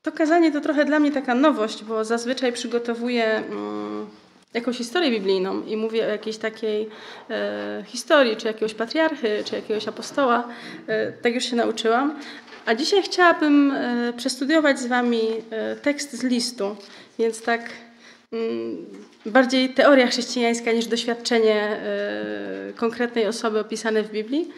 To kazanie to trochę dla mnie taka nowość, bo zazwyczaj przygotowuję jakąś historię biblijną i mówię o jakiejś takiej historii, czy jakiegoś patriarchy, czy jakiegoś apostoła. Tak już się nauczyłam. A dzisiaj chciałabym przestudiować z wami tekst z listu, więc tak bardziej teoria chrześcijańska niż doświadczenie konkretnej osoby opisane w Biblii.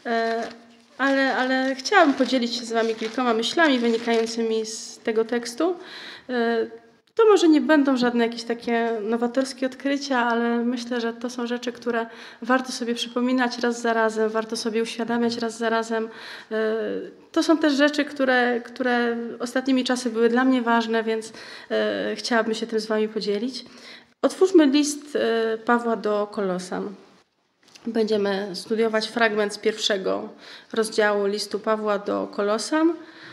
Ale chciałabym podzielić się z wami kilkoma myślami wynikającymi z tego tekstu. To może nie będą żadne jakieś takie nowatorskie odkrycia, ale myślę, że to są rzeczy, które warto sobie przypominać raz za razem, warto sobie uświadamiać raz za razem. To są też rzeczy, które ostatnimi czasy były dla mnie ważne, więc chciałabym się tym z wami podzielić. Otwórzmy list Pawła do Kolosan. Będziemy studiować fragment z 1 rozdziału listu Pawła do Kolosan.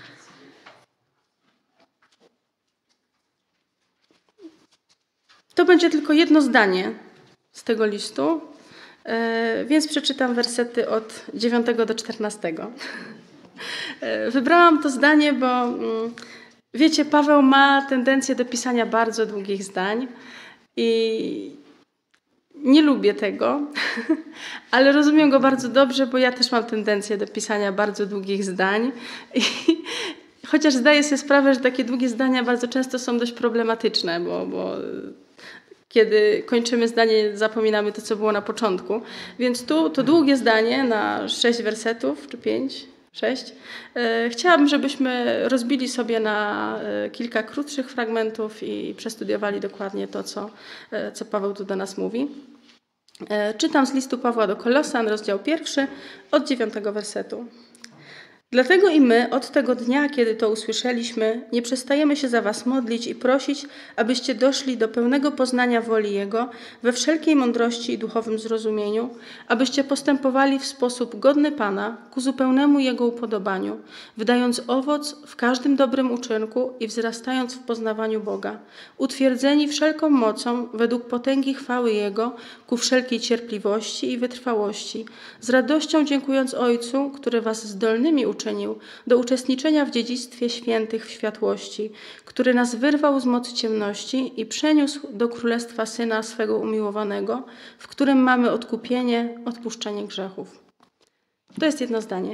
To będzie tylko jedno zdanie z tego listu, więc przeczytam wersety od 9 do 14. Wybrałam to zdanie, bo wiecie, Paweł ma tendencję do pisania bardzo długich zdań i nie lubię tego, ale rozumiem go bardzo dobrze, bo ja też mam tendencję do pisania bardzo długich zdań. Chociaż zdaję sobie sprawę, że takie długie zdania bardzo często są dość problematyczne, bo kiedy kończymy zdanie, zapominamy to, co było na początku. Więc tu to długie zdanie na 6 wersetów, czy 5, 6. Chciałabym, żebyśmy rozbili sobie na kilka krótszych fragmentów i przestudiowali dokładnie to, co Paweł tu do nas mówi. Czytam z listu Pawła do Kolosan, rozdział 1, od 9 wersetu. Dlatego i my od tego dnia, kiedy to usłyszeliśmy, nie przestajemy się za was modlić i prosić, abyście doszli do pełnego poznania woli Jego we wszelkiej mądrości i duchowym zrozumieniu, abyście postępowali w sposób godny Pana ku zupełnemu Jego upodobaniu, wydając owoc w każdym dobrym uczynku i wzrastając w poznawaniu Boga, utwierdzeni wszelką mocą według potęgi chwały Jego ku wszelkiej cierpliwości i wytrwałości, z radością dziękując Ojcu, który was zdolnymi uczynił do uczestniczenia w dziedzictwie świętych w światłości, który nas wyrwał z mocy ciemności i przeniósł do królestwa Syna swego umiłowanego, w którym mamy odkupienie, odpuszczenie grzechów. To jest jedno zdanie.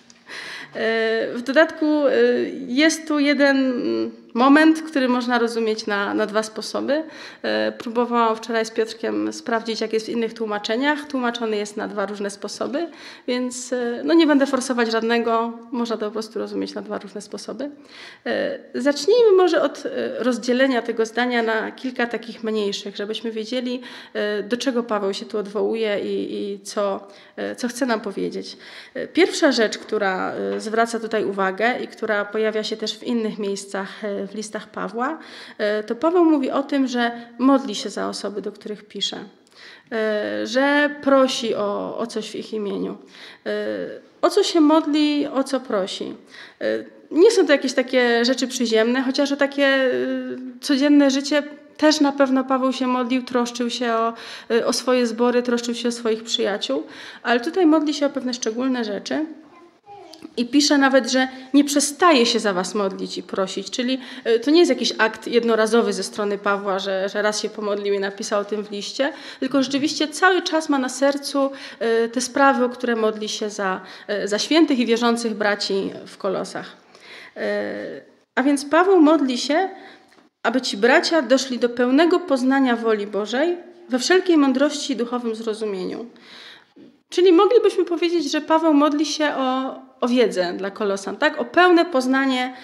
W dodatku jest tu jeden moment, który można rozumieć na dwa sposoby. Próbowałam wczoraj z Piotrkiem sprawdzić, jak jest w innych tłumaczeniach. Tłumaczony jest na 2 różne sposoby, więc nie będę forsować żadnego. Można to po prostu rozumieć na 2 różne sposoby. Zacznijmy może od rozdzielenia tego zdania na kilka takich mniejszych, żebyśmy wiedzieli, do czego Paweł się tu odwołuje i co chce nam powiedzieć. Pierwsza rzecz, która zwraca tutaj uwagę i która pojawia się też w innych miejscach w listach Pawła, to Paweł mówi o tym, że modli się za osoby, do których pisze, że prosi o coś w ich imieniu. O co się modli, o co prosi. Nie są to jakieś takie rzeczy przyziemne, chociaż o takie codzienne życie też na pewno Paweł się modlił, troszczył się o swoje zbory, troszczył się o swoich przyjaciół, ale tutaj modli się o pewne szczególne rzeczy. I pisze nawet, że nie przestaje się za was modlić i prosić. Czyli to nie jest jakiś akt jednorazowy ze strony Pawła, że raz się pomodlił i napisał o tym w liście, tylko rzeczywiście cały czas ma na sercu te sprawy, o które modli się za świętych i wierzących braci w Kolosach. A więc Paweł modli się, aby ci bracia doszli do pełnego poznania woli Bożej we wszelkiej mądrości i duchowym zrozumieniu. Czyli moglibyśmy powiedzieć, że Paweł modli się o wiedzę dla Kolosan, tak? O pełne poznanie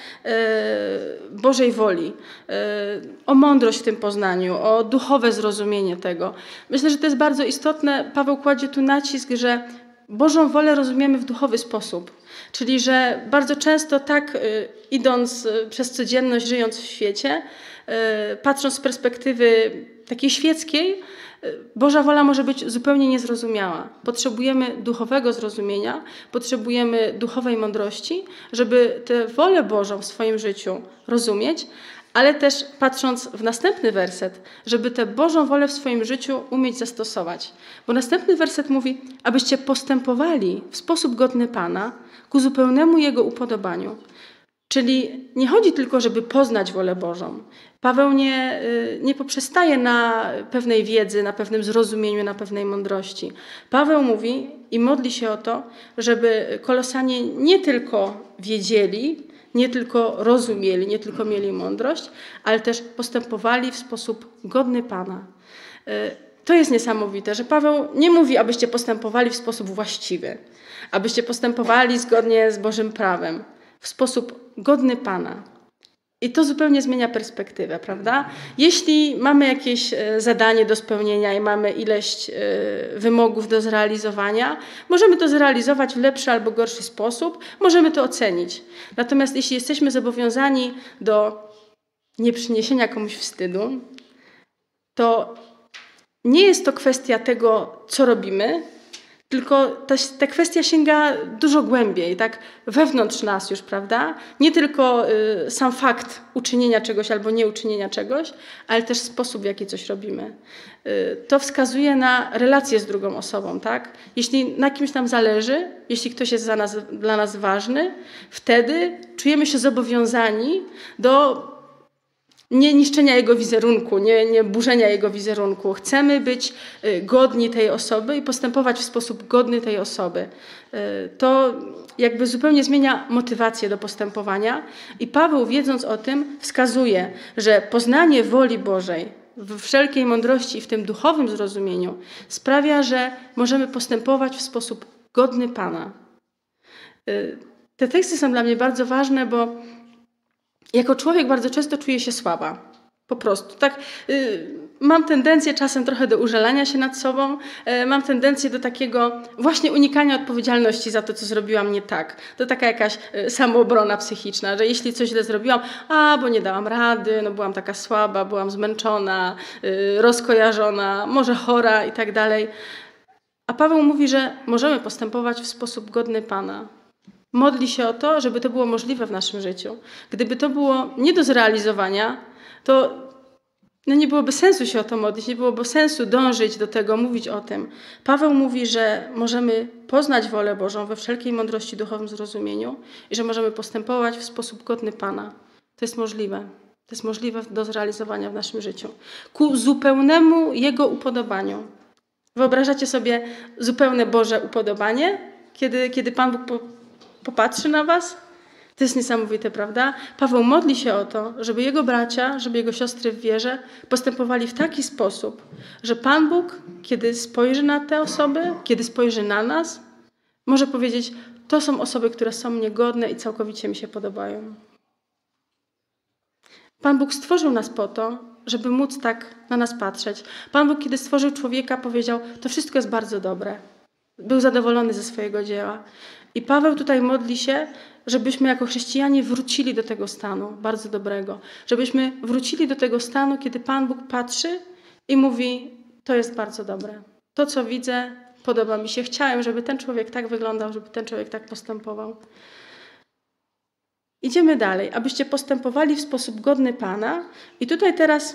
Bożej woli, o mądrość w tym poznaniu, o duchowe zrozumienie tego. Myślę, że to jest bardzo istotne. Paweł kładzie tu nacisk, że Bożą wolę rozumiemy w duchowy sposób. Czyli, że bardzo często tak idąc przez codzienność, żyjąc w świecie, patrząc z perspektywy takiej świeckiej, Boża wola może być zupełnie niezrozumiała. Potrzebujemy duchowego zrozumienia, potrzebujemy duchowej mądrości, żeby tę wolę Bożą w swoim życiu rozumieć, ale też patrząc w następny werset, żeby tę Bożą wolę w swoim życiu umieć zastosować. Bo następny werset mówi, abyście postępowali w sposób godny Pana ku zupełnemu Jego upodobaniu. Czyli nie chodzi tylko, żeby poznać wolę Bożą. Paweł nie poprzestaje na pewnej wiedzy, na pewnym zrozumieniu, na pewnej mądrości. Paweł mówi i modli się o to, żeby Kolosanie nie tylko wiedzieli, nie tylko rozumieli, nie tylko mieli mądrość, ale też postępowali w sposób godny Pana. To jest niesamowite, że Paweł nie mówi, abyście postępowali w sposób właściwy, abyście postępowali zgodnie z Bożym prawem, w sposób godny Pana. I to zupełnie zmienia perspektywę, prawda? Jeśli mamy jakieś zadanie do spełnienia i mamy ileś wymogów do zrealizowania, możemy to zrealizować w lepszy albo gorszy sposób, możemy to ocenić. Natomiast jeśli jesteśmy zobowiązani do nieprzyniesienia komuś wstydu, to nie jest to kwestia tego, co robimy, tylko ta kwestia sięga dużo głębiej, tak wewnątrz nas już, prawda? Nie tylko sam fakt uczynienia czegoś albo nieuczynienia czegoś, ale też sposób, w jaki coś robimy. To wskazuje na relację z drugą osobą, tak? Jeśli na kimś nam zależy, jeśli ktoś jest dla nas ważny, wtedy czujemy się zobowiązani do nie niszczenia jego wizerunku, nie burzenia jego wizerunku. Chcemy być godni tej osoby i postępować w sposób godny tej osoby. To jakby zupełnie zmienia motywację do postępowania i Paweł, wiedząc o tym, wskazuje, że poznanie woli Bożej w wszelkiej mądrości i w tym duchowym zrozumieniu sprawia, że możemy postępować w sposób godny Pana. Te teksty są dla mnie bardzo ważne, bo jako człowiek bardzo często czuję się słaba. Po prostu. Tak, mam tendencję czasem trochę do użalania się nad sobą. Mam tendencję do takiego właśnie unikania odpowiedzialności za to, co zrobiłam nie tak. To taka jakaś samoobrona psychiczna, że jeśli coś źle zrobiłam, bo nie dałam rady, no byłam taka słaba, byłam zmęczona, rozkojarzona, może chora i tak dalej. A Paweł mówi, że możemy postępować w sposób godny Pana. Modli się o to, żeby to było możliwe w naszym życiu. Gdyby to było nie do zrealizowania, to nie byłoby sensu się o to modlić, nie byłoby sensu dążyć do tego, mówić o tym. Paweł mówi, że możemy poznać wolę Bożą we wszelkiej mądrości, duchowym zrozumieniu i że możemy postępować w sposób godny Pana. To jest możliwe. To jest możliwe do zrealizowania w naszym życiu. Ku zupełnemu Jego upodobaniu. Wyobrażacie sobie zupełne Boże upodobanie, kiedy Pan Bóg popatrzy na was? To jest niesamowite, prawda? Paweł modli się o to, żeby jego bracia, żeby jego siostry w wierze postępowali w taki sposób, że Pan Bóg, kiedy spojrzy na te osoby, kiedy spojrzy na nas, może powiedzieć, to są osoby, które są mnie godne i całkowicie mi się podobają. Pan Bóg stworzył nas po to, żeby móc tak na nas patrzeć. Pan Bóg, kiedy stworzył człowieka, powiedział, to wszystko jest bardzo dobre. Był zadowolony ze swojego dzieła. I Paweł tutaj modli się, żebyśmy jako chrześcijanie wrócili do tego stanu bardzo dobrego. Żebyśmy wrócili do tego stanu, kiedy Pan Bóg patrzy i mówi, to jest bardzo dobre. To, co widzę, podoba mi się. Chciałem, żeby ten człowiek tak wyglądał, żeby ten człowiek tak postępował. Idziemy dalej, abyście postępowali w sposób godny Pana. I tutaj teraz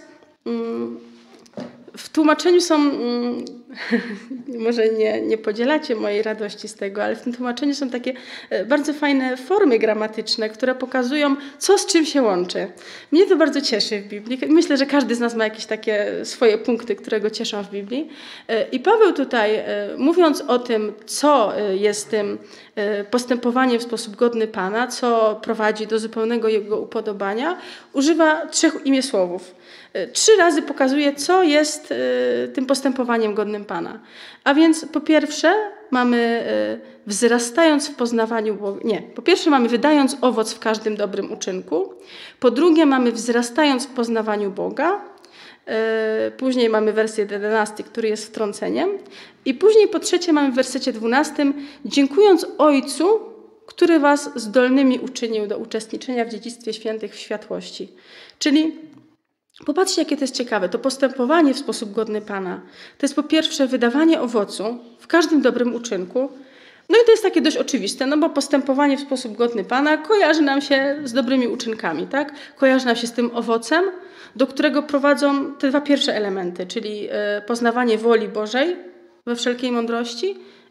w tłumaczeniu są, może nie podzielacie mojej radości z tego, ale w tym tłumaczeniu są takie bardzo fajne formy gramatyczne, które pokazują, co z czym się łączy. Mnie to bardzo cieszy w Biblii. Myślę, że każdy z nas ma jakieś takie swoje punkty, które go cieszą w Biblii. I Paweł tutaj, mówiąc o tym, co jest tym postępowaniem w sposób godny Pana, co prowadzi do zupełnego Jego upodobania, używa 3 imiesłowów. 3 razy pokazuje, co jest tym postępowaniem godnym Pana. A więc po pierwsze mamy wzrastając w poznawaniu Boga. Nie, po pierwsze mamy wydając owoc w każdym dobrym uczynku. Po drugie mamy wzrastając w poznawaniu Boga. Później mamy werset 11, który jest wtrąceniem. I później po trzecie mamy w wersecie 12 dziękując Ojcu, który was zdolnymi uczynił do uczestniczenia w dziedzictwie świętych w światłości. Czyli popatrzcie, jakie to jest ciekawe. To postępowanie w sposób godny Pana. To jest po pierwsze wydawanie owocu w każdym dobrym uczynku. No i to jest takie dość oczywiste, no bo postępowanie w sposób godny Pana kojarzy nam się z dobrymi uczynkami, tak? Kojarzy nam się z tym owocem, do którego prowadzą te 2 pierwsze elementy, czyli poznawanie woli Bożej we wszelkiej mądrości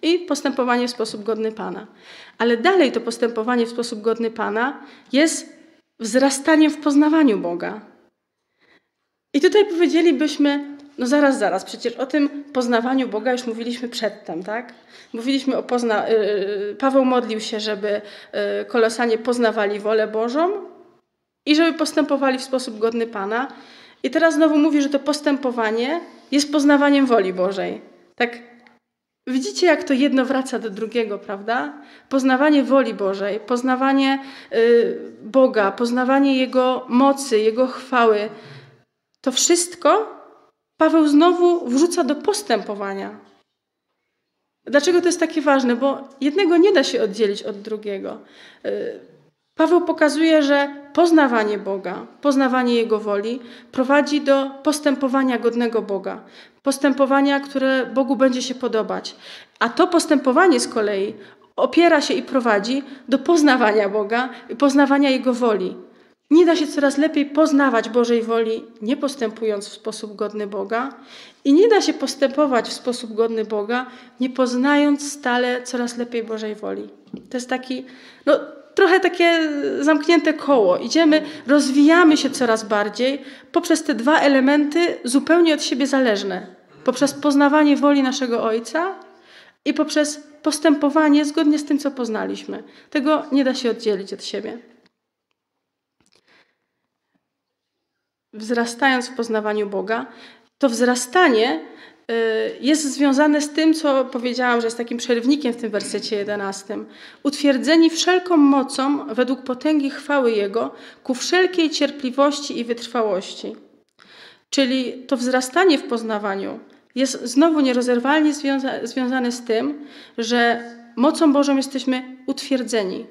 i postępowanie w sposób godny Pana. Ale dalej to postępowanie w sposób godny Pana jest wzrastaniem w poznawaniu Boga. I tutaj powiedzielibyśmy, no zaraz, przecież o tym poznawaniu Boga już mówiliśmy przedtem, tak? Mówiliśmy o Paweł modlił się, żeby Kolosanie poznawali wolę Bożą i żeby postępowali w sposób godny Pana. I teraz znowu mówi, że to postępowanie jest poznawaniem woli Bożej. Tak, widzicie, jak to jedno wraca do drugiego, prawda? Poznawanie woli Bożej, poznawanie Boga, poznawanie Jego mocy, Jego chwały. To wszystko Paweł znowu wrzuca do postępowania. Dlaczego to jest takie ważne? Bo jednego nie da się oddzielić od drugiego. Paweł pokazuje, że poznawanie Boga, poznawanie Jego woli prowadzi do postępowania godnego Boga. Postępowania, które Bogu będzie się podobać. A to postępowanie z kolei opiera się i prowadzi do poznawania Boga i poznawania Jego woli. Nie da się coraz lepiej poznawać Bożej woli, nie postępując w sposób godny Boga. I nie da się postępować w sposób godny Boga, nie poznając stale coraz lepiej Bożej woli. To jest taki, trochę takie zamknięte koło. Rozwijamy się coraz bardziej poprzez te dwa elementy zupełnie od siebie zależne. Poprzez poznawanie woli naszego Ojca i poprzez postępowanie zgodnie z tym, co poznaliśmy. Tego nie da się oddzielić od siebie. Wzrastając w poznawaniu Boga, to wzrastanie jest związane z tym, co powiedziałam, że jest takim przerywnikiem w tym wersecie 11. Utwierdzeni wszelką mocą według potęgi chwały Jego ku wszelkiej cierpliwości i wytrwałości. Czyli to wzrastanie w poznawaniu jest znowu nierozerwalnie związane z tym, że mocą Bożą jesteśmy utwierdzeni.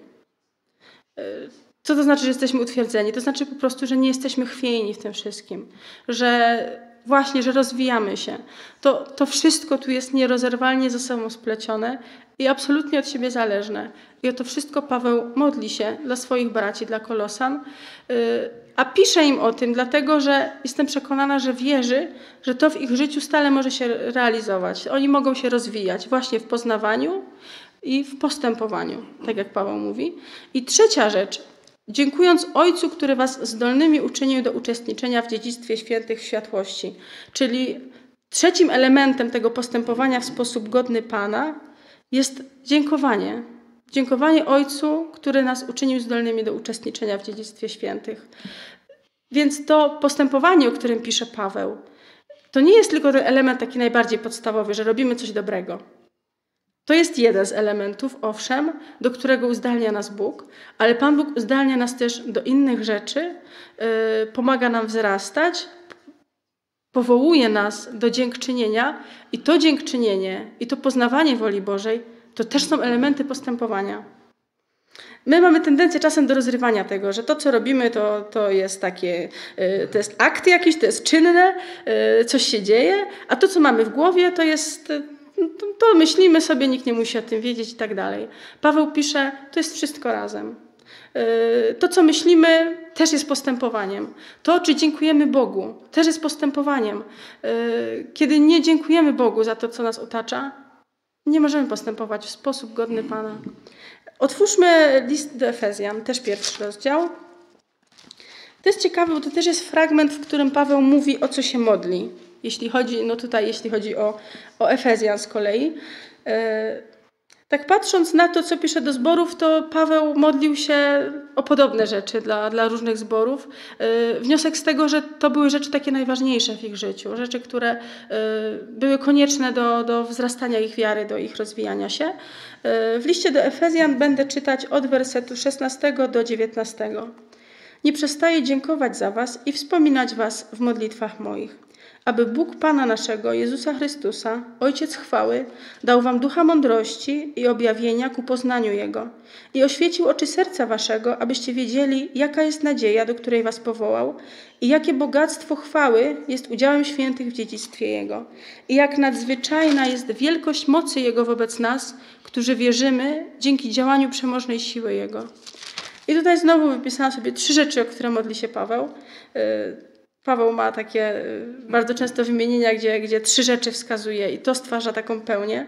Co to znaczy, że jesteśmy utwierdzeni? To znaczy po prostu, że nie jesteśmy chwiejni w tym wszystkim. Że rozwijamy się. To wszystko tu jest nierozerwalnie ze sobą splecione i absolutnie od siebie zależne. I o to wszystko Paweł modli się dla swoich braci, dla Kolosan, a pisze im o tym, dlatego że jestem przekonana, że wierzy, że to w ich życiu stale może się realizować. Oni mogą się rozwijać właśnie w poznawaniu i w postępowaniu, tak jak Paweł mówi. I trzecia rzecz, dziękując Ojcu, który was zdolnymi uczynił do uczestniczenia w dziedzictwie świętych w światłości. Czyli trzecim elementem tego postępowania w sposób godny Pana jest dziękowanie. Dziękowanie Ojcu, który nas uczynił zdolnymi do uczestniczenia w dziedzictwie świętych. Więc to postępowanie, o którym pisze Paweł, to nie jest tylko ten element taki najbardziej podstawowy, że robimy coś dobrego. To jest jeden z elementów, owszem, do którego uzdalnia nas Bóg, ale Pan Bóg uzdalnia nas też do innych rzeczy, pomaga nam wzrastać, powołuje nas do dziękczynienia i to dziękczynienie i to poznawanie woli Bożej to też są elementy postępowania. My mamy tendencję czasem do rozrywania tego, że to, co robimy, to jest takie, to jest akt jakiś, to jest czynne, coś się dzieje, a to, co mamy w głowie, to jest... To myślimy sobie, nikt nie musi o tym wiedzieć i tak dalej. Paweł pisze, to jest wszystko razem. To, co myślimy, też jest postępowaniem. To, czy dziękujemy Bogu, też jest postępowaniem. Kiedy nie dziękujemy Bogu za to, co nas otacza, nie możemy postępować w sposób godny Pana. Otwórzmy list do Efezjan, też 1 rozdział. To jest ciekawe, bo to też jest fragment, w którym Paweł mówi, o co się modli. Jeśli chodzi o Efezjan z kolei. Tak patrząc na to, co pisze do zborów, to Paweł modlił się o podobne rzeczy dla różnych zborów. Wniosek z tego, że to były rzeczy takie najważniejsze w ich życiu. Rzeczy, które były konieczne do wzrastania ich wiary, do ich rozwijania się. W liście do Efezjan będę czytać od wersetu 16 do 19. Nie przestaję dziękować za was i wspominać was w modlitwach moich, aby Bóg Pana naszego, Jezusa Chrystusa, Ojciec chwały, dał wam ducha mądrości i objawienia ku poznaniu Jego i oświecił oczy serca waszego, abyście wiedzieli, jaka jest nadzieja, do której was powołał i jakie bogactwo chwały jest udziałem świętych w dziedzictwie Jego i jak nadzwyczajna jest wielkość mocy Jego wobec nas, którzy wierzymy dzięki działaniu przemożnej siły Jego. I tutaj znowu wypisałam sobie 3 rzeczy, o które modli się Paweł. Paweł ma takie bardzo często wymienienia, gdzie 3 rzeczy wskazuje i to stwarza taką pełnię.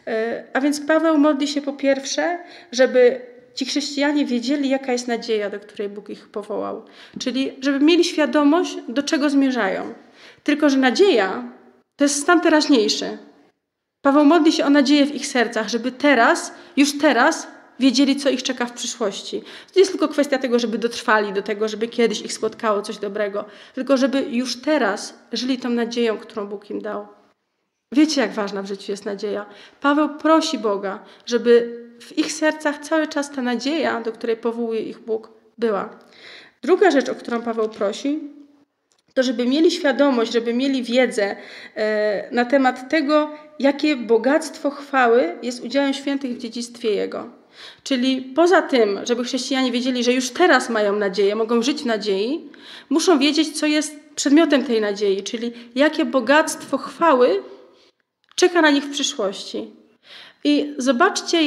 A więc Paweł modli się po pierwsze, żeby ci chrześcijanie wiedzieli, jaka jest nadzieja, do której Bóg ich powołał. Czyli żeby mieli świadomość, do czego zmierzają. Tylko że nadzieja to jest stan teraźniejszy. Paweł modli się o nadzieję w ich sercach, żeby teraz, już teraz wiedzieli, co ich czeka w przyszłości. To nie jest tylko kwestia tego, żeby dotrwali do tego, żeby kiedyś ich spotkało coś dobrego, tylko żeby już teraz żyli tą nadzieją, którą Bóg im dał. Wiecie, jak ważna w życiu jest nadzieja. Paweł prosi Boga, żeby w ich sercach cały czas ta nadzieja, do której powołuje ich Bóg, była. Druga rzecz, o którą Paweł prosi, to żeby mieli świadomość, żeby mieli wiedzę na temat tego, jakie bogactwo chwały jest udziałem świętych w dziedzictwie Jego. Czyli poza tym, żeby chrześcijanie wiedzieli, że już teraz mają nadzieję, mogą żyć w nadziei, muszą wiedzieć, co jest przedmiotem tej nadziei, czyli jakie bogactwo chwały czeka na nich w przyszłości. I zobaczcie,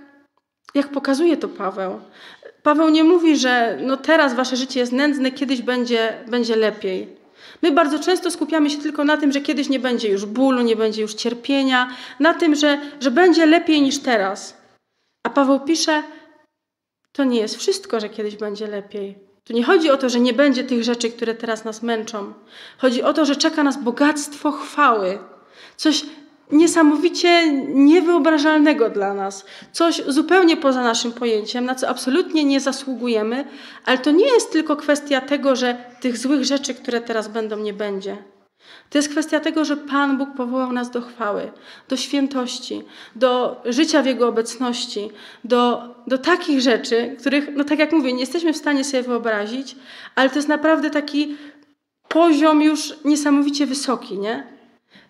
jak pokazuje to Paweł. Paweł nie mówi, że no teraz wasze życie jest nędzne, kiedyś będzie lepiej. My bardzo często skupiamy się tylko na tym, że kiedyś nie będzie już bólu, nie będzie już cierpienia, na tym, że będzie lepiej niż teraz. A Paweł pisze, to nie jest wszystko, że kiedyś będzie lepiej. Tu nie chodzi o to, że nie będzie tych rzeczy, które teraz nas męczą. Chodzi o to, że czeka nas bogactwo chwały. Coś niesamowicie niewyobrażalnego dla nas. Coś zupełnie poza naszym pojęciem, na co absolutnie nie zasługujemy, ale to nie jest tylko kwestia tego, że tych złych rzeczy, które teraz będą, nie będzie. To jest kwestia tego, że Pan Bóg powołał nas do chwały, do świętości, do życia w Jego obecności, do takich rzeczy, których, no tak jak mówię, nie jesteśmy w stanie sobie wyobrazić, ale to jest naprawdę taki poziom już niesamowicie wysoki, nie?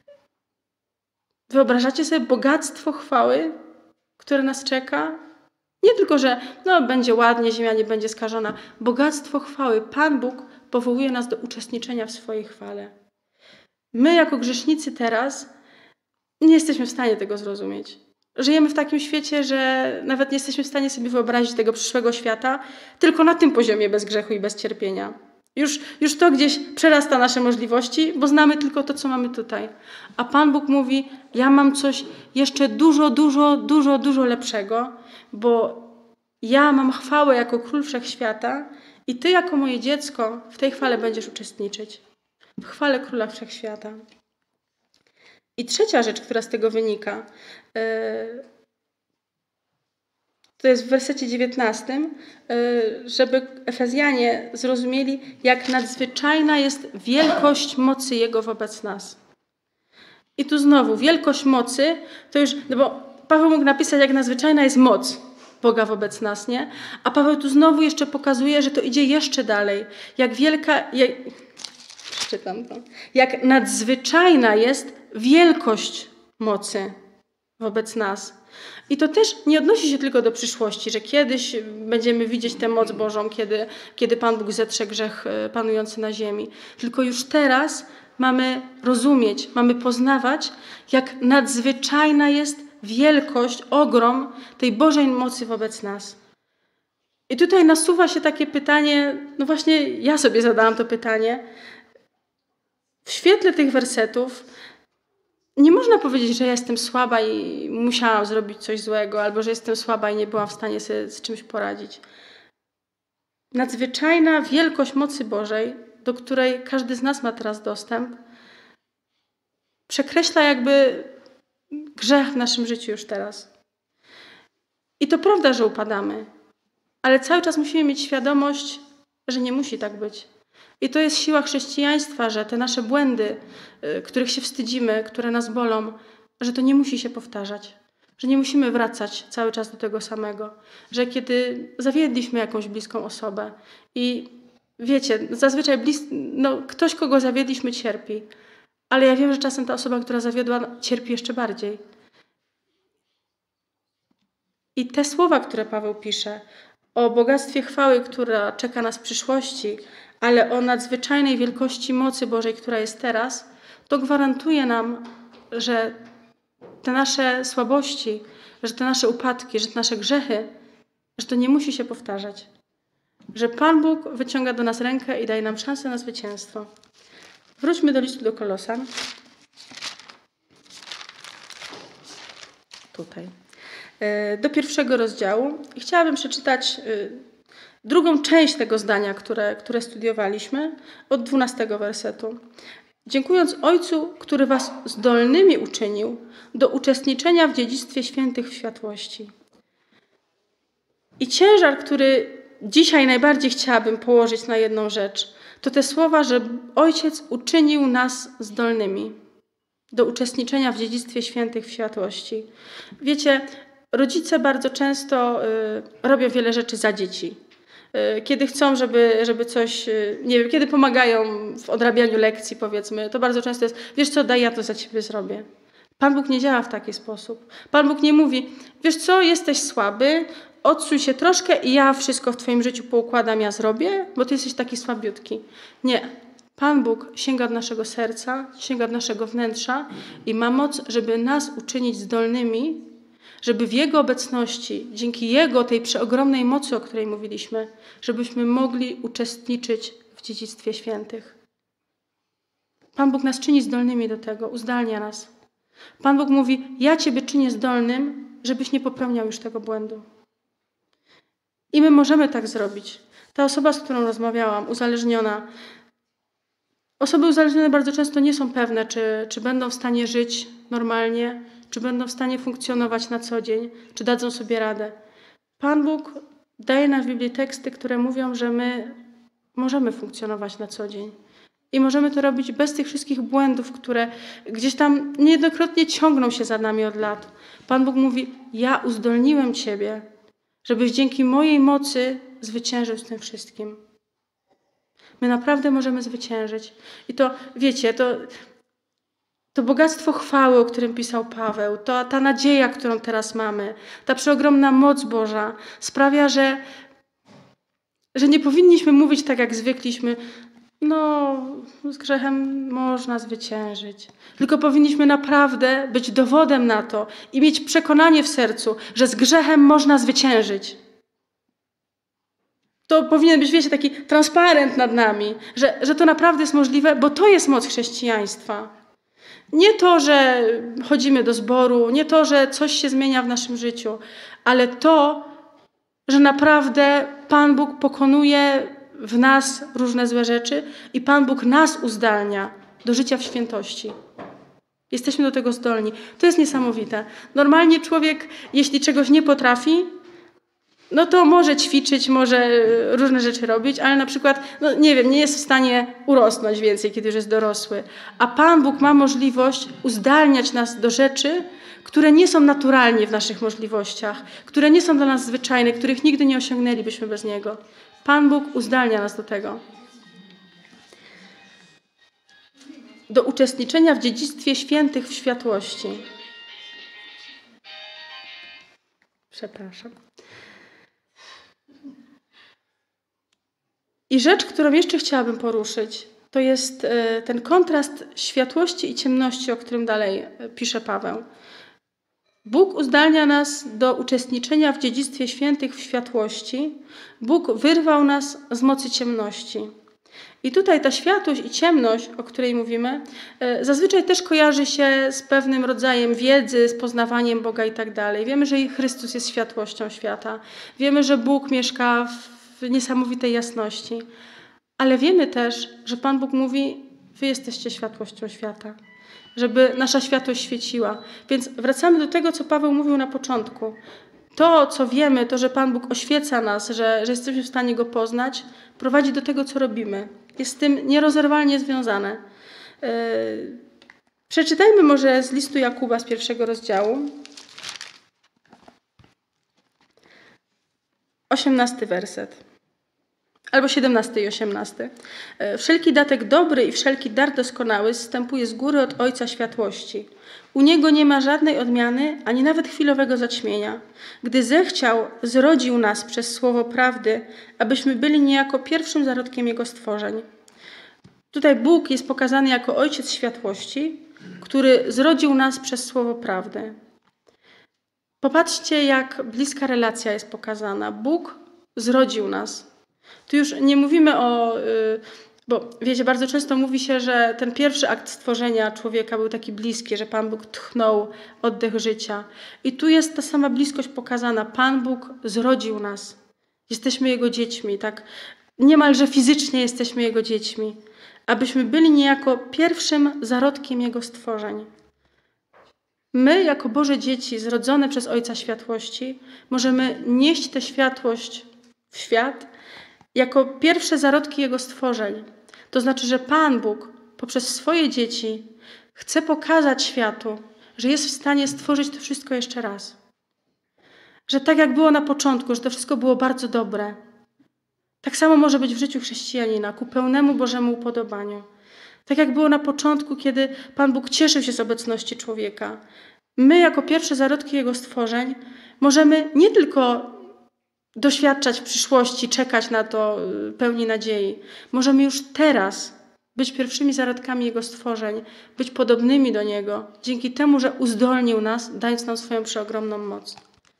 Wyobrażacie sobie bogactwo chwały, które nas czeka? Nie tylko, że no, będzie ładnie, ziemia nie będzie skażona. Bogactwo chwały. Pan Bóg powołuje nas do uczestniczenia w swojej chwale. My jako grzesznicy teraz nie jesteśmy w stanie tego zrozumieć. Żyjemy w takim świecie, że nawet nie jesteśmy w stanie sobie wyobrazić tego przyszłego świata tylko na tym poziomie bez grzechu i bez cierpienia. Już to gdzieś przerasta nasze możliwości, bo znamy tylko to, co mamy tutaj. A Pan Bóg mówi, ja mam coś jeszcze dużo lepszego, bo ja mam chwałę jako Król Wszechświata i Ty jako moje dziecko w tej chwale będziesz uczestniczyć. W chwale Króla Wszechświata. I trzecia rzecz, która z tego wynika, to jest w wersecie 19, żeby Efezjanie zrozumieli, jak nadzwyczajna jest wielkość mocy Jego wobec nas. I tu znowu, wielkość mocy, to już, no bo Paweł mógł napisać, jak nadzwyczajna jest moc Boga wobec nas, nie? A Paweł tu znowu jeszcze pokazuje, że to idzie jeszcze dalej. Jak wielka, przeczytam to, jak nadzwyczajna jest wielkość mocy wobec nas. I to też nie odnosi się tylko do przyszłości, że kiedyś będziemy widzieć tę moc Bożą, kiedy Pan Bóg zetrze grzech panujący na ziemi. Tylko już teraz mamy rozumieć, mamy poznawać, jak nadzwyczajna jest wielkość, ogrom tej Bożej mocy wobec nas. I tutaj nasuwa się takie pytanie, no właśnie ja sobie zadałam to pytanie. W świetle tych wersetów nie można powiedzieć, że ja jestem słaba i musiałam zrobić coś złego, albo że jestem słaba i nie byłam w stanie sobie z czymś poradzić. Nadzwyczajna wielkość mocy Bożej, do której każdy z nas ma teraz dostęp, przekreśla jakby grzech w naszym życiu już teraz. I to prawda, że upadamy, ale cały czas musimy mieć świadomość, że nie musi tak być. I to jest siła chrześcijaństwa, że te nasze błędy, których się wstydzimy, które nas bolą, że to nie musi się powtarzać. Że nie musimy wracać cały czas do tego samego. Że kiedy zawiedliśmy jakąś bliską osobę i wiecie, zazwyczaj ktoś, kogo zawiedliśmy, cierpi. Ale ja wiem, że czasem ta osoba, która zawiodła, cierpi jeszcze bardziej. I te słowa, które Paweł pisze o bogactwie chwały, która czeka nas w przyszłości, ale o nadzwyczajnej wielkości mocy Bożej, która jest teraz, to gwarantuje nam, że te nasze słabości, że te nasze upadki, że te nasze grzechy, że to nie musi się powtarzać. że Pan Bóg wyciąga do nas rękę i daje nam szansę na zwycięstwo. Wróćmy do listu do Kolosan. Tutaj. Do 1 rozdziału. I chciałabym przeczytać drugą część tego zdania, które studiowaliśmy, od 12 wersetu. Dziękując Ojcu, który was zdolnymi uczynił do uczestniczenia w dziedzictwie świętych w światłości. I ciężar, który dzisiaj najbardziej chciałabym położyć na jedną rzecz, to te słowa, że Ojciec uczynił nas zdolnymi do uczestniczenia w dziedzictwie świętych w światłości. Wiecie, rodzice bardzo często robią wiele rzeczy za dzieci. Kiedy chcą, żeby coś, nie wiem, kiedy pomagają w odrabianiu lekcji, powiedzmy, to bardzo często jest, wiesz co, daj, ja to za ciebie zrobię. Pan Bóg nie działa w taki sposób. Pan Bóg nie mówi, wiesz co, jesteś słaby, odsuń się troszkę i ja wszystko w twoim życiu poukładam, ja zrobię, bo ty jesteś taki słabiutki. Nie. Pan Bóg sięga od naszego serca, sięga od naszego wnętrza i ma moc, żeby nas uczynić zdolnymi, żeby w Jego obecności, dzięki Jego, tej przeogromnej mocy, o której mówiliśmy, żebyśmy mogli uczestniczyć w dziedzictwie świętych. Pan Bóg nas czyni zdolnymi do tego, uzdalnia nas. Pan Bóg mówi, ja Ciebie czynię zdolnym, żebyś nie popełniał już tego błędu. I my możemy tak zrobić. Ta osoba, z którą rozmawiałam, uzależniona, osoby uzależnione bardzo często nie są pewne, czy będą w stanie żyć normalnie, czy będą w stanie funkcjonować na co dzień, czy dadzą sobie radę. Pan Bóg daje nam w Biblii teksty, które mówią, że my możemy funkcjonować na co dzień. I możemy to robić bez tych wszystkich błędów, które gdzieś tam niejednokrotnie ciągną się za nami od lat. Pan Bóg mówi, ja uzdolniłem Ciebie, żebyś dzięki mojej mocy zwyciężył z tym wszystkim. My naprawdę możemy zwyciężyć. I to, wiecie, to bogactwo chwały, o którym pisał Paweł, ta nadzieja, którą teraz mamy, ta przeogromna moc Boża sprawia, że nie powinniśmy mówić tak, jak zwykliśmy, no, z grzechem można zwyciężyć. Tylko powinniśmy naprawdę być dowodem na to i mieć przekonanie w sercu, że z grzechem można zwyciężyć. To powinien być, wiecie, taki transparent nad nami, że to naprawdę jest możliwe, bo to jest moc chrześcijaństwa. Nie to, że chodzimy do zboru, nie to, że coś się zmienia w naszym życiu, ale to, że naprawdę Pan Bóg pokonuje w nas różne złe rzeczy i Pan Bóg nas uzdalnia do życia w świętości. Jesteśmy do tego zdolni. To jest niesamowite. Normalnie człowiek, jeśli czegoś nie potrafi, no to może ćwiczyć, może różne rzeczy robić, ale na przykład, no nie wiem, nie jest w stanie urosnąć więcej, kiedy już jest dorosły. A Pan Bóg ma możliwość uzdalniać nas do rzeczy, które nie są naturalnie w naszych możliwościach, które nie są dla nas zwyczajne, których nigdy nie osiągnęlibyśmy bez Niego. Pan Bóg uzdalnia nas do tego. Do uczestniczenia w dziedzictwie świętych w światłości. Przepraszam. I rzecz, którą jeszcze chciałabym poruszyć, to jest ten kontrast światłości i ciemności, o którym dalej pisze Paweł. Bóg uzdalnia nas do uczestniczenia w dziedzictwie świętych w światłości. Bóg wyrwał nas z mocy ciemności. I tutaj ta światłość i ciemność, o której mówimy, zazwyczaj też kojarzy się z pewnym rodzajem wiedzy, z poznawaniem Boga i tak dalej. Wiemy, że Chrystus jest światłością świata. Wiemy, że Bóg mieszka w niesamowitej jasności. Ale wiemy też, że Pan Bóg mówi, wy jesteście światłością świata. Żeby nasza światłość świeciła. Więc wracamy do tego, co Paweł mówił na początku. To, co wiemy, to, że Pan Bóg oświeca nas, że jesteśmy w stanie Go poznać, prowadzi do tego, co robimy. Jest z tym nierozerwalnie związane. Przeczytajmy może z listu Jakuba z 1 rozdziału. 18 werset. Albo 17 i 18. Wszelki datek dobry i wszelki dar doskonały zstępuje z góry od Ojca światłości. U Niego nie ma żadnej odmiany, ani nawet chwilowego zaćmienia. Gdy zechciał, zrodził nas przez słowo prawdy, abyśmy byli niejako pierwszym zarodkiem Jego stworzeń. Tutaj Bóg jest pokazany jako Ojciec światłości, który zrodził nas przez słowo prawdy. Popatrzcie, jak bliska relacja jest pokazana. Bóg zrodził nas. Tu już nie mówimy bo wiecie, bardzo często mówi się, że ten pierwszy akt stworzenia człowieka był taki bliski, że Pan Bóg tchnął oddech życia. I tu jest ta sama bliskość pokazana. Pan Bóg zrodził nas. Jesteśmy Jego dziećmi, tak? Niemalże fizycznie jesteśmy Jego dziećmi. Abyśmy byli niejako pierwszym zarodkiem Jego stworzeń. My, jako Boże dzieci, zrodzone przez Ojca Światłości, możemy nieść tę światłość w świat jako pierwsze zarodki Jego stworzeń. To znaczy, że Pan Bóg poprzez swoje dzieci chce pokazać światu, że jest w stanie stworzyć to wszystko jeszcze raz. Że tak jak było na początku, że to wszystko było bardzo dobre, tak samo może być w życiu chrześcijanina, ku pełnemu Bożemu upodobaniu. Tak jak było na początku, kiedy Pan Bóg cieszył się z obecności człowieka. My, jako pierwsze zarodki Jego stworzeń, możemy nie tylko doświadczać w przyszłości, czekać na to pełni nadziei. Możemy już teraz być pierwszymi zarodkami Jego stworzeń, być podobnymi do Niego, dzięki temu, że uzdolnił nas, dając nam swoją przeogromną moc.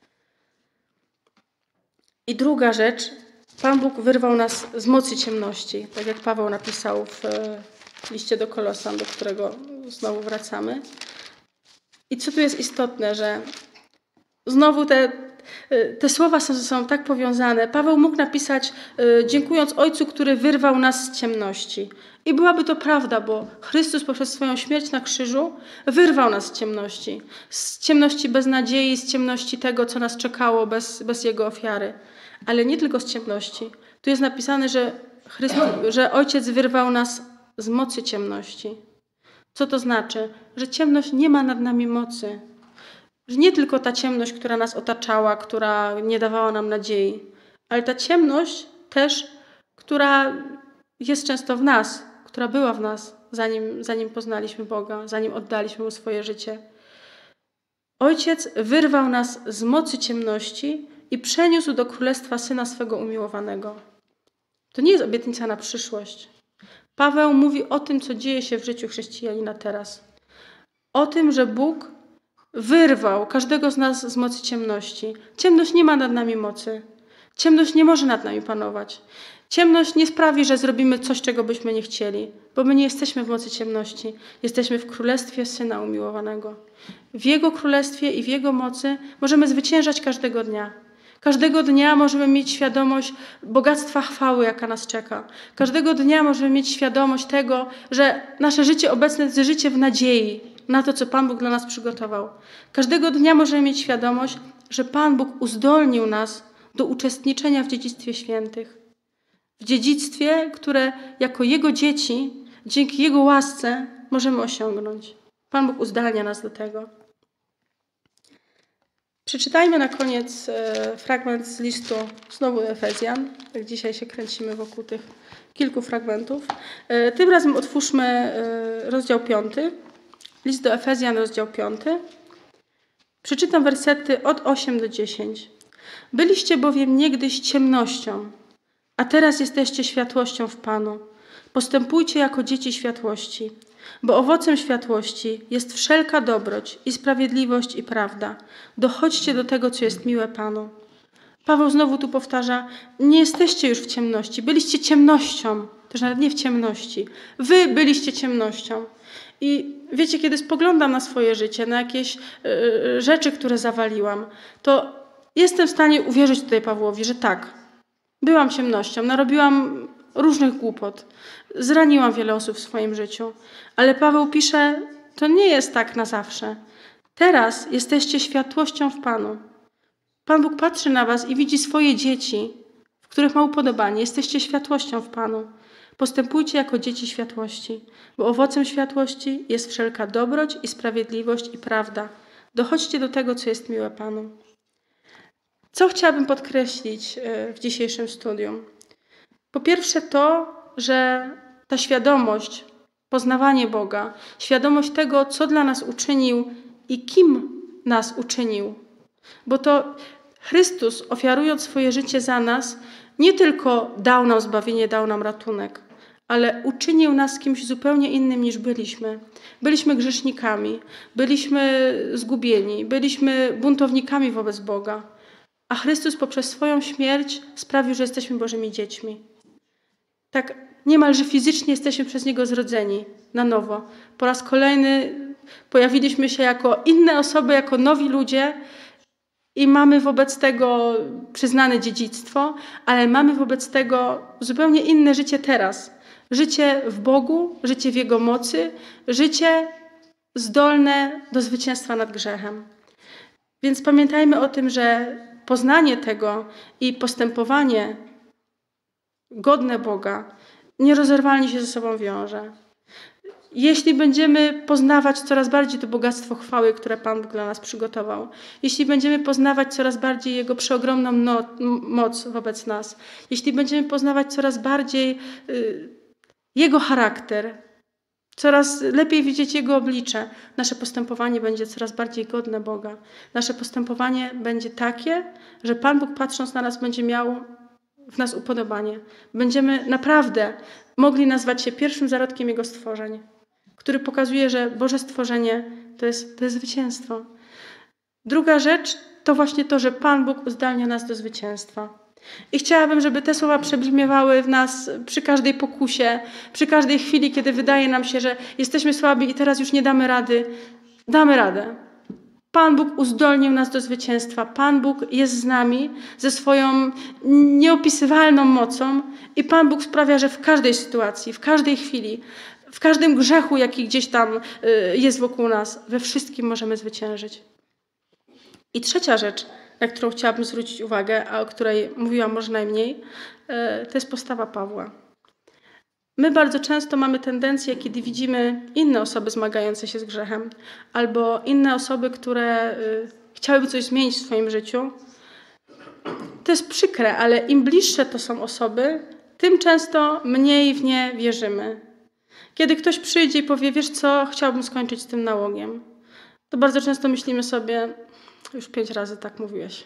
I druga rzecz, Pan Bóg wyrwał nas z mocy ciemności, tak jak Paweł napisał w liście do Kolosan, do którego znowu wracamy. I co tu jest istotne, że znowu te słowa są tak powiązane. Paweł mógł napisać, dziękując Ojcu, który wyrwał nas z ciemności. I byłaby to prawda, bo Chrystus poprzez swoją śmierć na krzyżu wyrwał nas z ciemności. Z ciemności beznadziei, z ciemności tego, co nas czekało bez Jego ofiary. Ale nie tylko z ciemności. Tu jest napisane, że Ojciec wyrwał nas z mocy ciemności. Co to znaczy? Że ciemność nie ma nad nami mocy. Że nie tylko ta ciemność, która nas otaczała, która nie dawała nam nadziei, ale ta ciemność też, która jest często w nas, która była w nas, zanim poznaliśmy Boga, zanim oddaliśmy Mu swoje życie. Ojciec wyrwał nas z mocy ciemności i przeniósł do królestwa Syna swego umiłowanego. To nie jest obietnica na przyszłość. Paweł mówi o tym, co dzieje się w życiu chrześcijanina teraz. O tym, że Bóg wyrwał każdego z nas z mocy ciemności. Ciemność nie ma nad nami mocy. Ciemność nie może nad nami panować. Ciemność nie sprawi, że zrobimy coś, czego byśmy nie chcieli, bo my nie jesteśmy w mocy ciemności. Jesteśmy w królestwie Syna umiłowanego. W Jego królestwie i w Jego mocy możemy zwyciężać każdego dnia. Każdego dnia możemy mieć świadomość bogactwa chwały, jaka nas czeka. Każdego dnia możemy mieć świadomość tego, że nasze życie obecne to jest życie w nadziei na to, co Pan Bóg dla nas przygotował. Każdego dnia możemy mieć świadomość, że Pan Bóg uzdolnił nas do uczestniczenia w dziedzictwie świętych. W dziedzictwie, które jako Jego dzieci, dzięki Jego łasce możemy osiągnąć. Pan Bóg uzdalnia nas do tego. Przeczytajmy na koniec fragment z listu znowu do Efezjan. Tak dzisiaj się kręcimy wokół tych kilku fragmentów. Tym razem otwórzmy rozdział 5. List do Efezjan, rozdział 5. Przeczytam wersety od 8 do 10. Byliście bowiem niegdyś ciemnością, a teraz jesteście światłością w Panu. Postępujcie jako dzieci światłości, bo owocem światłości jest wszelka dobroć i sprawiedliwość i prawda. Dochodźcie do tego, co jest miłe Panu. Paweł znowu tu powtarza, nie jesteście już w ciemności, byliście ciemnością, też nawet nie w ciemności. Wy byliście ciemnością. I wiecie, kiedy spoglądam na swoje życie, na jakieś rzeczy, które zawaliłam, to jestem w stanie uwierzyć tutaj Pawłowi, że tak, byłam ciemnością, narobiłam różnych głupot, zraniłam wiele osób w swoim życiu. Ale Paweł pisze, to nie jest tak na zawsze. Teraz jesteście światłością w Panu. Pan Bóg patrzy na was i widzi swoje dzieci, w których ma upodobanie. Jesteście światłością w Panu. Postępujcie jako dzieci światłości, bo owocem światłości jest wszelka dobroć i sprawiedliwość i prawda. Dochodźcie do tego, co jest miłe Panu. Co chciałabym podkreślić w dzisiejszym studium? Po pierwsze to, że ta świadomość, poznawanie Boga, świadomość tego, co dla nas uczynił i kim nas uczynił. Bo to Chrystus, ofiarując swoje życie za nas, nie tylko dał nam zbawienie, dał nam ratunek, ale uczynił nas kimś zupełnie innym niż byliśmy. Byliśmy grzesznikami, byliśmy zgubieni, byliśmy buntownikami wobec Boga. a Chrystus poprzez swoją śmierć sprawił, że jesteśmy Bożymi dziećmi. Tak niemalże fizycznie jesteśmy przez Niego zrodzeni na nowo. Po raz kolejny pojawiliśmy się jako inne osoby, jako nowi ludzie i mamy wobec tego przyznane dziedzictwo, ale mamy wobec tego zupełnie inne życie teraz. Życie w Bogu, życie w Jego mocy, życie zdolne do zwycięstwa nad grzechem. Więc pamiętajmy o tym, że poznanie tego i postępowanie godne Boga nierozerwalnie się ze sobą wiąże. Jeśli będziemy poznawać coraz bardziej to bogactwo chwały, które Pan Bóg dla nas przygotował, jeśli będziemy poznawać coraz bardziej Jego przeogromną moc wobec nas, jeśli będziemy poznawać coraz bardziej Jego charakter, coraz lepiej widzieć Jego oblicze, nasze postępowanie będzie coraz bardziej godne Boga. Nasze postępowanie będzie takie, że Pan Bóg patrząc na nas będzie miał w nas upodobanie. Będziemy naprawdę mogli nazwać się pierwszym zarodkiem Jego stworzeń, który pokazuje, że Boże stworzenie to jest zwycięstwo. Druga rzecz to właśnie to, że Pan Bóg uzdalnia nas do zwycięstwa. I chciałabym, żeby te słowa przebrzmiewały w nas przy każdej pokusie, przy każdej chwili, kiedy wydaje nam się, że jesteśmy słabi i teraz już nie damy rady. Damy radę. Pan Bóg uzdolnił nas do zwycięstwa. Pan Bóg jest z nami ze swoją nieopisywalną mocą i Pan Bóg sprawia, że w każdej sytuacji, w każdej chwili, w każdym grzechu, jaki gdzieś tam jest wokół nas, we wszystkim możemy zwyciężyć. I trzecia rzecz, na którą chciałabym zwrócić uwagę, a o której mówiłam może najmniej, to jest postawa Pawła. My bardzo często mamy tendencję, kiedy widzimy inne osoby zmagające się z grzechem albo inne osoby, które chciałyby coś zmienić w swoim życiu. To jest przykre, ale im bliższe to są osoby, tym często mniej w nie wierzymy. Kiedy ktoś przyjdzie i powie, wiesz co, chciałbym skończyć z tym nałogiem, to bardzo często myślimy sobie, już 5 razy tak mówiłeś.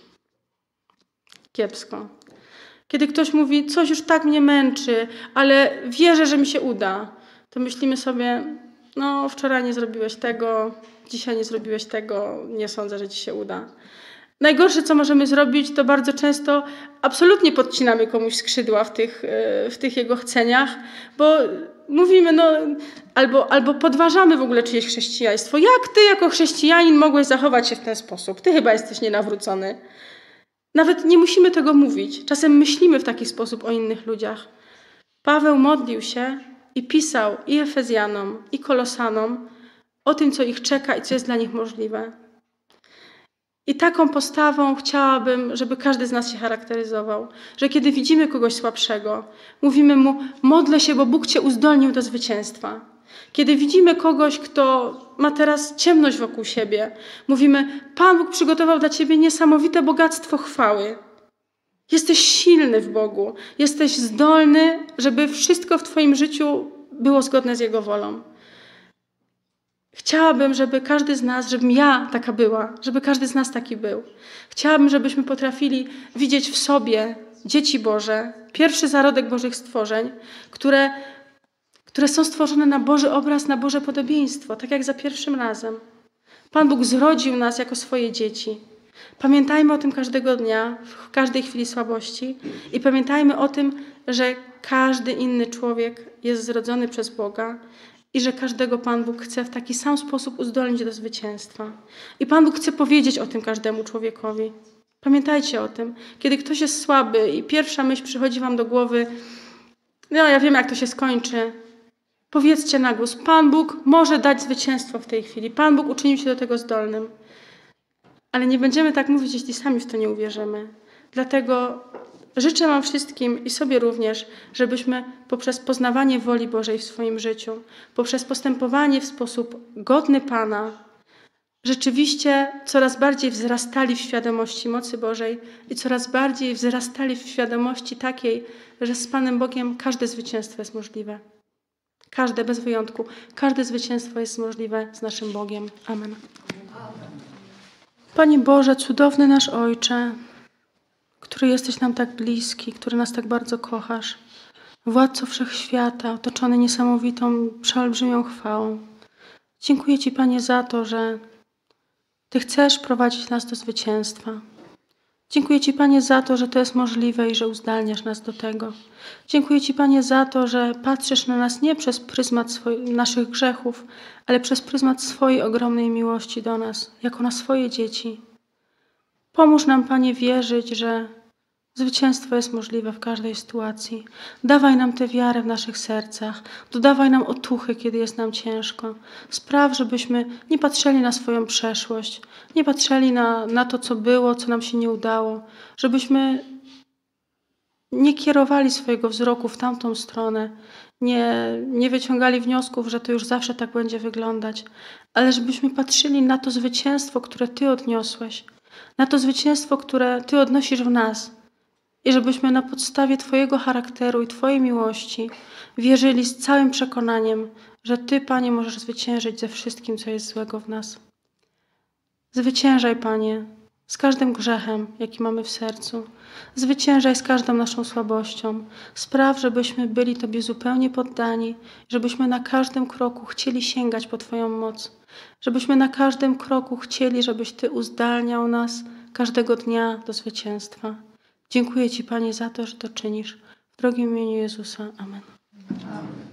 Kiepsko. Kiedy ktoś mówi, coś już tak mnie męczy, ale wierzę, że mi się uda, to myślimy sobie, no wczoraj nie zrobiłeś tego, dzisiaj nie zrobiłeś tego, nie sądzę, że ci się uda. Najgorsze, co możemy zrobić, to bardzo często absolutnie podcinamy komuś skrzydła w tych jego chceniach, bo mówimy, no, albo podważamy w ogóle czyjeś chrześcijaństwo. Jak ty jako chrześcijanin mogłeś zachować się w ten sposób? Ty chyba jesteś nienawrócony. Nawet nie musimy tego mówić. Czasem myślimy w taki sposób o innych ludziach. Paweł modlił się i pisał i Efezjanom, i Kolosanom o tym, co ich czeka i co jest dla nich możliwe. I taką postawą chciałabym, żeby każdy z nas się charakteryzował. Że kiedy widzimy kogoś słabszego, mówimy mu, modlę się, bo Bóg cię uzdolnił do zwycięstwa. Kiedy widzimy kogoś, kto ma teraz ciemność wokół siebie, mówimy, Pan Bóg przygotował dla ciebie niesamowite bogactwo chwały. Jesteś silny w Bogu. Jesteś zdolny, żeby wszystko w twoim życiu było zgodne z Jego wolą. Chciałabym, żeby każdy z nas, żebym ja taka była, żeby każdy z nas taki był. Chciałabym, żebyśmy potrafili widzieć w sobie dzieci Boże, pierwszy zarodek Bożych stworzeń, które są stworzone na Boży obraz, na Boże podobieństwo, tak jak za pierwszym razem. Pan Bóg zrodził nas jako swoje dzieci. Pamiętajmy o tym każdego dnia, w każdej chwili słabości i pamiętajmy o tym, że każdy inny człowiek jest zrodzony przez Boga i że każdego Pan Bóg chce w taki sam sposób uzdolnić do zwycięstwa. I Pan Bóg chce powiedzieć o tym każdemu człowiekowi. Pamiętajcie o tym. Kiedy ktoś jest słaby i pierwsza myśl przychodzi wam do głowy, no ja wiem, jak to się skończy, powiedzcie na głos, Pan Bóg może dać zwycięstwo w tej chwili. Pan Bóg uczynił się do tego zdolnym. Ale nie będziemy tak mówić, jeśli sami w to nie uwierzymy. Dlatego życzę wam wszystkim i sobie również, żebyśmy poprzez poznawanie woli Bożej w swoim życiu, poprzez postępowanie w sposób godny Pana, rzeczywiście coraz bardziej wzrastali w świadomości mocy Bożej i coraz bardziej wzrastali w świadomości takiej, że z Panem Bogiem każde zwycięstwo jest możliwe. Każde, bez wyjątku. Każde zwycięstwo jest możliwe z naszym Bogiem. Amen. Panie Boże, cudowny nasz Ojcze, który jesteś nam tak bliski, który nas tak bardzo kochasz, Władco Wszechświata, otoczony niesamowitą, przeolbrzymią chwałą. Dziękuję Ci, Panie, za to, że Ty chcesz prowadzić nas do zwycięstwa. Dziękuję Ci, Panie, za to, że to jest możliwe i że uzdalniasz nas do tego. Dziękuję Ci, Panie, za to, że patrzysz na nas nie przez pryzmat naszych grzechów, ale przez pryzmat swojej ogromnej miłości do nas, jako na swoje dzieci. Pomóż nam, Panie, wierzyć, że zwycięstwo jest możliwe w każdej sytuacji. Dawaj nam tę wiarę w naszych sercach. Dodawaj nam otuchy, kiedy jest nam ciężko. Spraw, żebyśmy nie patrzyli na swoją przeszłość, nie patrzyli na to, co było, co nam się nie udało. Żebyśmy nie kierowali swojego wzroku w tamtą stronę. Nie wyciągali wniosków, że to już zawsze tak będzie wyglądać. Ale żebyśmy patrzyli na to zwycięstwo, które Ty odniosłeś. Na to zwycięstwo, które Ty odnosisz w nas. I żebyśmy na podstawie Twojego charakteru i Twojej miłości wierzyli z całym przekonaniem, że Ty, Panie, możesz zwyciężyć ze wszystkim, co jest złego w nas. Zwyciężaj, Panie, z każdym grzechem, jaki mamy w sercu. Zwyciężaj z każdą naszą słabością. Spraw, żebyśmy byli Tobie zupełnie poddani, żebyśmy na każdym kroku chcieli sięgać po Twoją moc. Żebyśmy na każdym kroku chcieli, żebyś Ty uzdalniał nas każdego dnia do zwycięstwa. Dziękuję Ci, Panie, za to, że to czynisz. W drogim imieniu Jezusa. Amen.